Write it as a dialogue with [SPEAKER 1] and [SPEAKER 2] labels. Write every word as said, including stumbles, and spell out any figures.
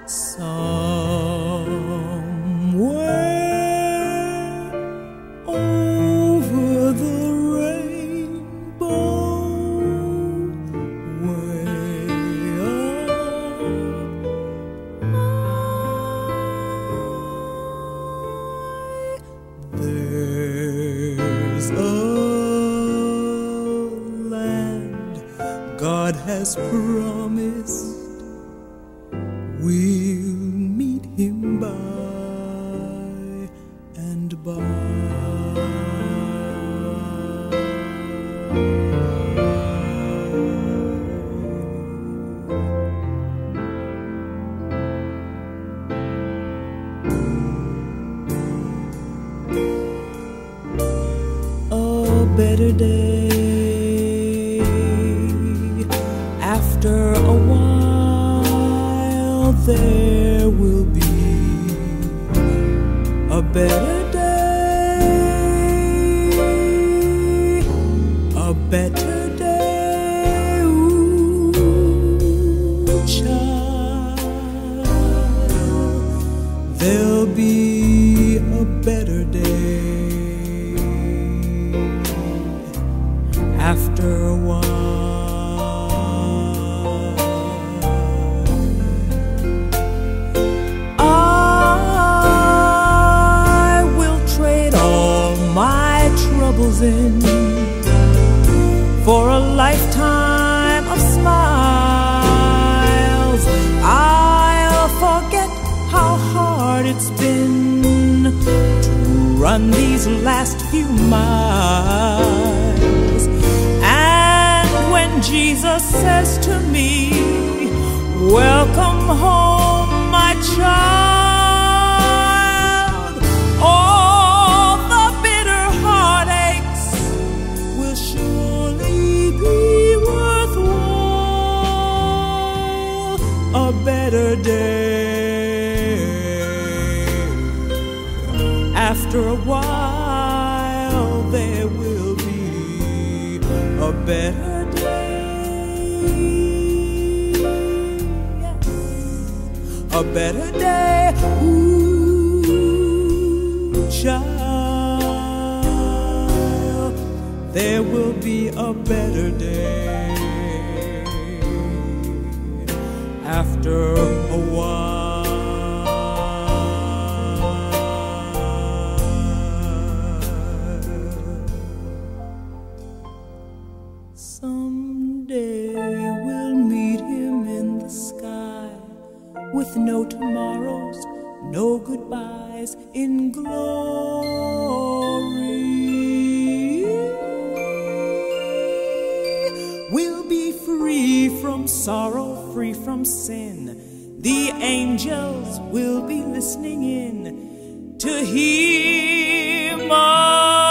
[SPEAKER 1] Somewhere over the rainbow, way up, there's a land God has promised. We'll meet him by and by. A better day after a while, there will be a better day, a better day, ooh, child. There'll be a better day after a while. In for a lifetime of smiles, I'll forget how hard it's been to run these last few miles. And when Jesus says to me, "Welcome home, my child," a better day. After a while, there will be a better day. Yes. A better day, ooh, child. There will be a better day after a while. Someday we'll meet him in the sky, with no tomorrows, no goodbyes, in glory. We'll be free from sorrow, free from sin. The angels will be listening in to hear my